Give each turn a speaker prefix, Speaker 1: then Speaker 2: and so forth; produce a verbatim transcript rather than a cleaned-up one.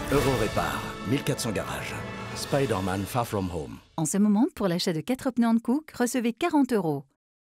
Speaker 1: Eurorépar, mille quatre cents garages. Spider-Man Far From Home.
Speaker 2: En ce moment, pour l'achat de quatre pneus Hankook, recevez quarante euros.